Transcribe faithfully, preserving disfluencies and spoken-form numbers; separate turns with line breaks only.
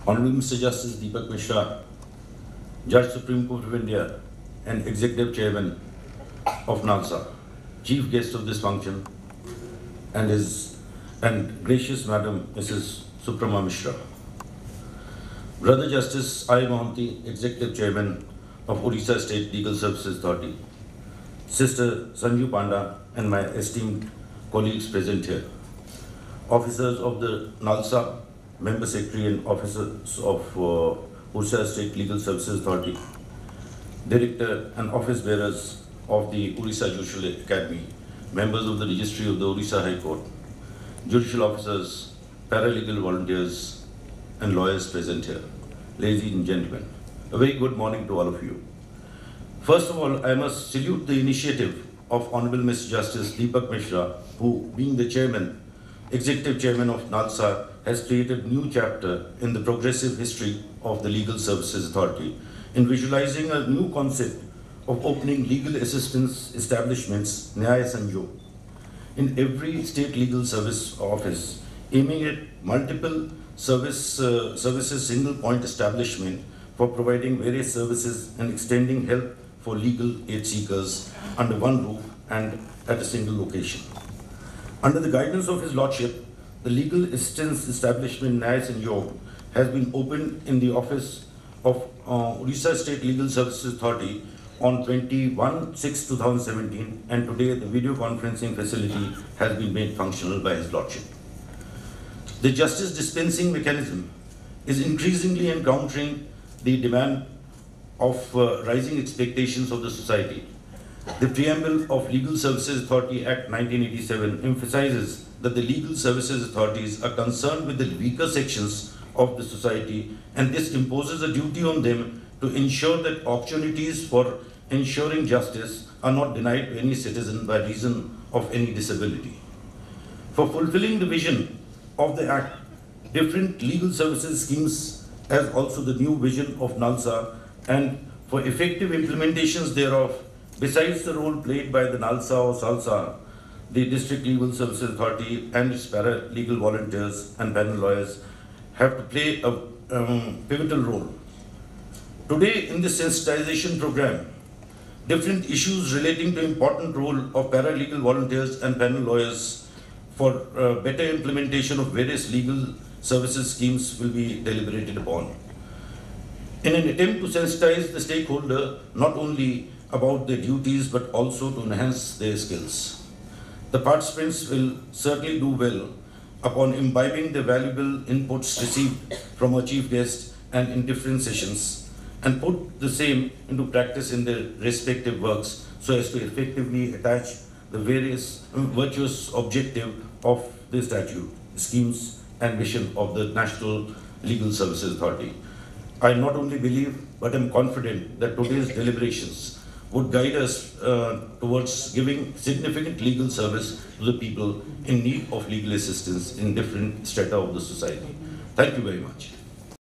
Honorable Mister Justice Deepak Mishra, Judge Supreme Court of India and Executive Chairman of NALSA, Chief Guest of this function, and his and gracious Madam Missus Suprema Mishra. Brother Justice I. Mohanty, Executive Chairman of Orissa State Legal Services Authority, Sister Sanju Panda, and my esteemed colleagues present here, officers of the NALSA, Member Secretary and officers of uh, Orissa State Legal Services Authority, Director and office bearers of the Orissa Judicial Academy, members of the Registry of the Orissa High Court, judicial officers, paralegal volunteers, and lawyers present here. Ladies and gentlemen, a very good morning to all of you. First of all, I must salute the initiative of Honorable Mister Justice Deepak Mishra, who, being the chairman, Executive Chairman of NALSA, has created a new chapter in the progressive history of the Legal Services Authority in visualizing a new concept of opening legal assistance establishments, Nyaya Sanjog, in every state legal service office, aiming at multiple service, uh, services single point establishment for providing various services and extending help for legal aid seekers under one roof and at a single location. Under the guidance of His Lordship, the legal assistance establishment Nyaya Sanjog has been opened in the office of uh, Orissa State Legal Services Authority on twenty-first June two thousand seventeen, and today the video conferencing facility has been made functional by His Lordship. The justice dispensing mechanism is increasingly encountering the demand of uh, rising expectations of the society. The preamble of Legal Services Authority Act nineteen eighty-seven emphasizes that the legal services authorities are concerned with the weaker sections of the society, and this imposes a duty on them to ensure that opportunities for ensuring justice are not denied to any citizen by reason of any disability. For fulfilling the vision of the Act, different legal services schemes as also the new vision of NALSA, and for effective implementations thereof, besides the role played by the NALSA or SALSA, the District Legal Services Authority and its paralegal volunteers and panel lawyers have to play a um, pivotal role. Today, in this sensitization program, different issues relating to important role of paralegal volunteers and panel lawyers for uh, better implementation of various legal services schemes will be deliberated upon. In an attempt to sensitize the stakeholder not only about their duties but also to enhance their skills, the participants will certainly do well upon imbibing the valuable inputs received from our chief guest and in different sessions, and put the same into practice in their respective works so as to effectively attach the various virtuous objective of the statute, schemes and mission of the National Legal Services Authority. I not only believe but am confident that today's deliberations would guide us uh, towards giving significant legal service to the people in need of legal assistance in different strata of the society. Thank you very much.